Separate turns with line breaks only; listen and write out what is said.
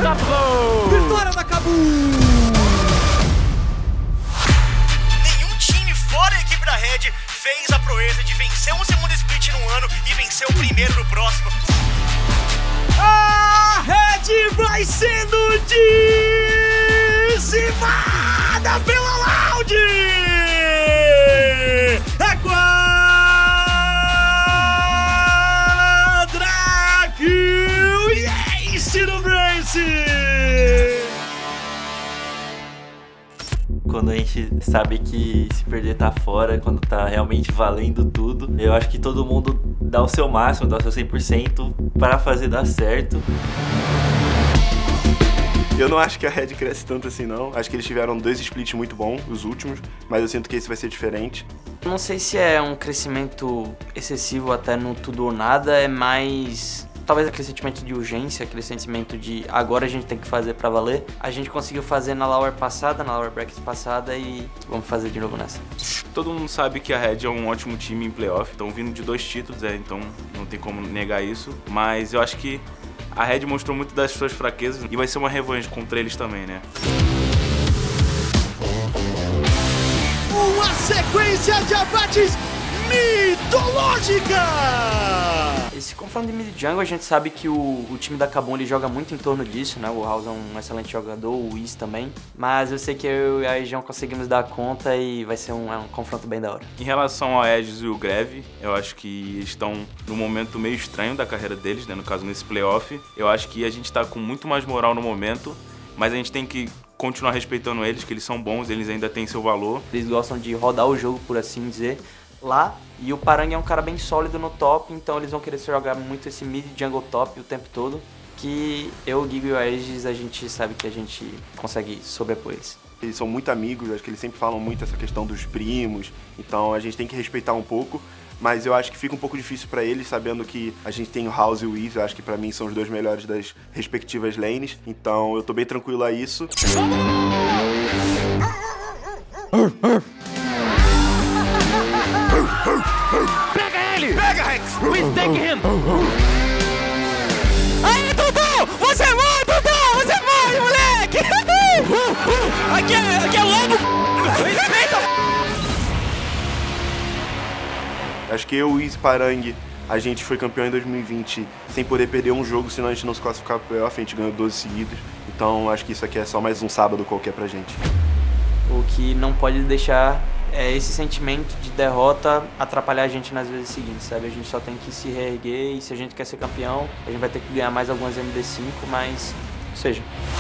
Acabou!
Vitória da Kabum!
Nenhum time fora a equipe da Red fez a proeza de vencer um segundo split num ano e vencer o primeiro no próximo.
A Red vai sendo dizimada pela Loud! A Quadra Kill e Ace no Brace!
Quando a gente sabe que se perder tá fora, quando tá realmente valendo tudo, eu acho que todo mundo dá o seu máximo, dá o seu 100% para fazer dar certo.
Eu não acho que a Red cresce tanto assim, não. Acho que eles tiveram 2 splits muito bons, os últimos, mas eu sinto que esse vai ser diferente.
Não sei se é um crescimento excessivo até no tudo ou nada, é mais... talvez aquele sentimento de urgência, aquele sentimento de agora a gente tem que fazer pra valer. A gente conseguiu fazer na Lower passada, na Lower Bracket passada e vamos fazer de novo nessa.
Todo mundo sabe que a Red é um ótimo time em playoff, estão vindo de 2 títulos, então não tem como negar isso. Mas eu acho que a Red mostrou muito das suas fraquezas e vai ser uma revanche contra eles também, né?
Uma sequência de abates mitológica!
Esse confronto de mid jungle, a gente sabe que o time da Kabum ele joga muito em torno disso, né? O House é um excelente jogador, o Whis também. Mas eu sei que eu e a Região conseguimos dar conta e vai ser um confronto bem da hora.
Em relação ao Aegis e o Greve, eu acho que estão num momento meio estranho da carreira deles, né? No caso, nesse playoff. Eu acho que a gente tá com muito mais moral no momento, mas a gente tem que continuar respeitando eles, que eles são bons, eles ainda têm seu valor.
Eles gostam de rodar o jogo, por assim dizer, lá. E o Parang é um cara bem sólido no top, então eles vão querer jogar muito esse mid jungle top o tempo todo. Que eu, o Gigo e o Aegis, a gente sabe que a gente consegue sobrepor eles.
Eles são muito amigos, acho que eles sempre falam muito essa questão dos primos, então a gente tem que respeitar um pouco. Mas eu acho que fica um pouco difícil pra eles, sabendo que a gente tem o House e o Whis, eu acho que pra mim são os 2 melhores das respectivas lanes. Então eu tô bem tranquilo a isso.
Pega ele! Pega, Rex! We take him!
Aí, Dudu! Você morre, Dudu! Você morre, moleque! Aqui é lobo! Respeita!
Acho que eu, o Whis e Parang, a gente foi campeão em 2020 sem poder perder um jogo, senão a gente não se classificava pro playoff, a gente ganhou 12 seguidos. Então acho que isso aqui é só mais um sábado qualquer pra gente.
O que não pode deixar é esse sentimento de derrota atrapalhar a gente nas vezes seguintes, sabe? A gente só tem que se reerguer e se a gente quer ser campeão, a gente vai ter que ganhar mais algumas MD5, mas seja.